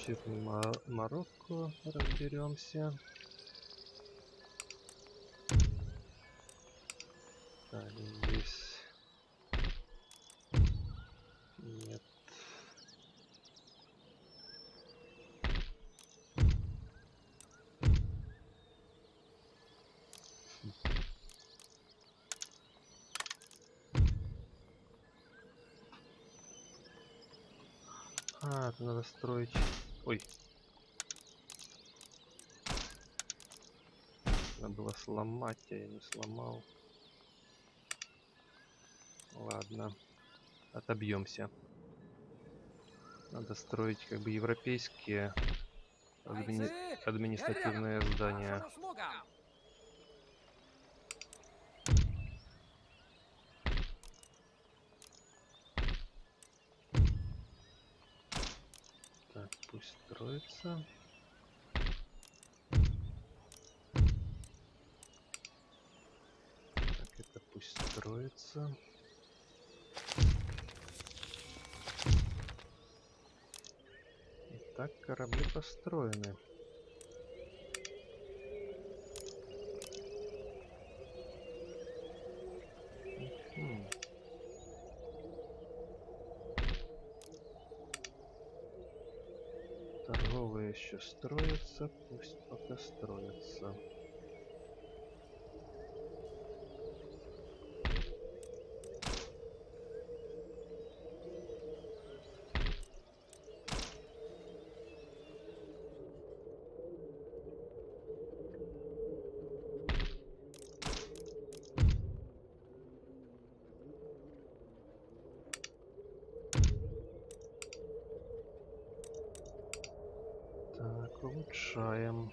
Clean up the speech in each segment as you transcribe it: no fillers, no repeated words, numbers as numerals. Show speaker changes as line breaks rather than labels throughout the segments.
Северный Марокко разберемся. Так, здесь нет. А, это надо строить. Ой. Надо было сломать, а я не сломал. Ладно. Отобьемся. Надо строить как бы европейские административные здания. Так, пусть строится. Так, это пусть строится. Итак, корабли построены. Торговые еще строятся, пусть пока строятся. Так, улучшаем.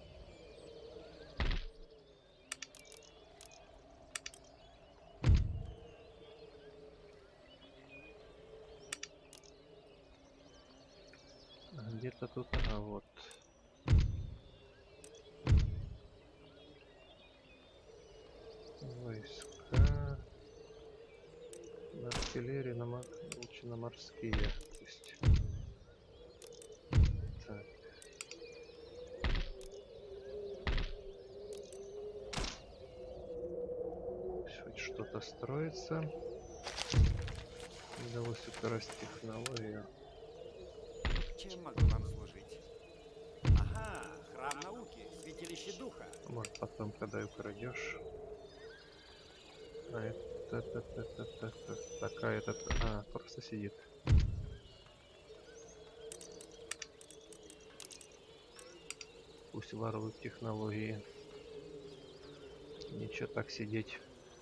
Где-то тут, ага, вот. Войска. На артиллерии, лучше на морские. Пусть. Так. Хоть что-то строится. Удалось украсть технологию.
Чем могу вам служить? Ага, храм науки, святилище духа.
Может потом, когда украдешь. А это такая этот. А, просто сидит. Пусть воруют технологии. Ничего так сидеть.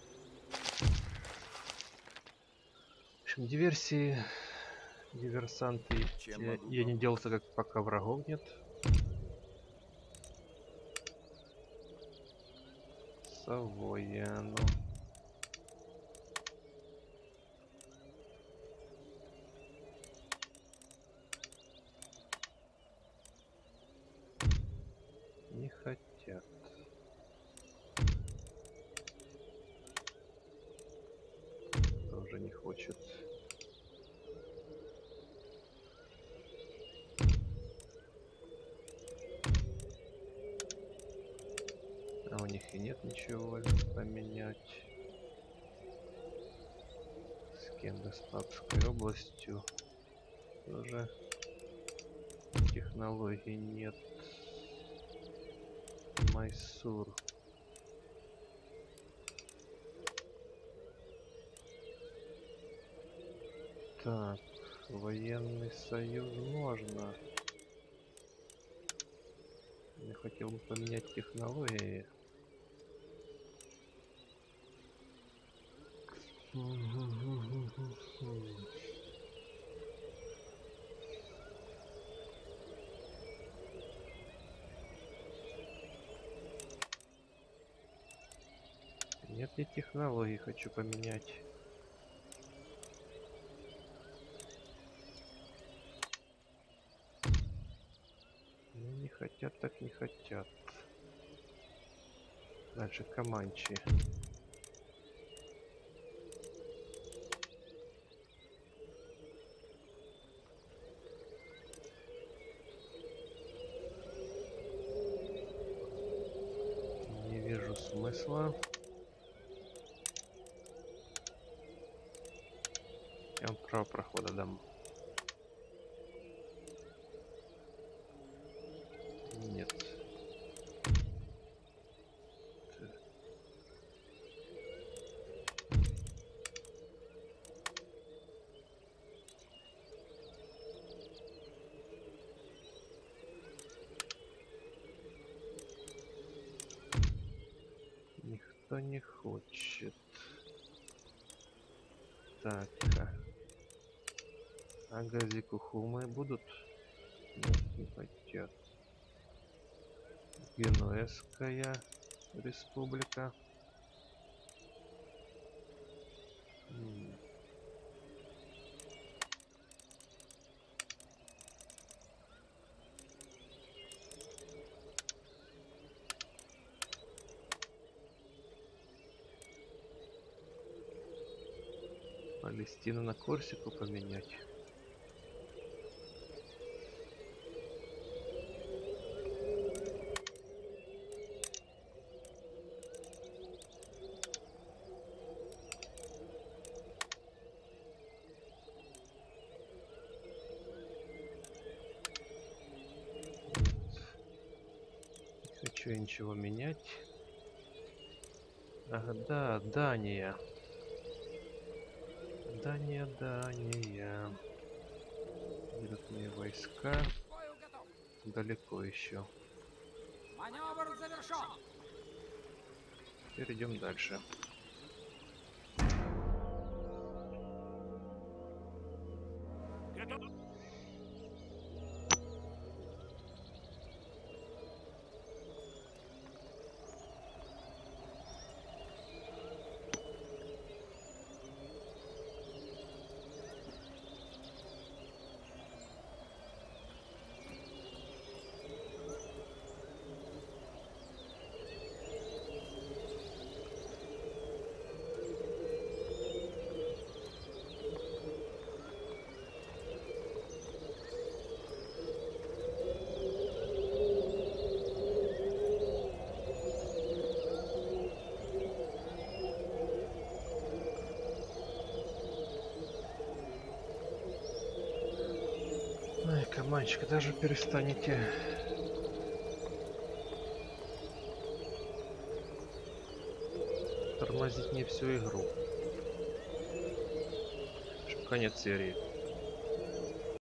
В общем, диверсии, диверсанты. Я не делался, как пока врагов нет. Савойя, ну. Не хотят. Тоже не хочет. А у них и нет ничего поменять. С кем-то с Папской областью тоже технологий нет. Майсур. Так, военный союз можно. Я хотел бы поменять технологии. Нет, не технологии хочу поменять. Ну, не хотят, так не хотят. Дальше Команчи. вижу смысла. Я вам право прохода дам. Нет. Никто не хочет. Так. А газикухумы будут? Нет, не хотят. Генуэзская республика. Палестину на Корсику поменять. Не хочу я ничего менять. Ага, да, Дания. Дания. Идут мои войска.
К бою готов.
Далеко еще.
Маневр завершен.
Перейдем дальше.
Готов.
Ай, команчик, даже перестанете тормозить мне всю игру. Чтоб конец серии.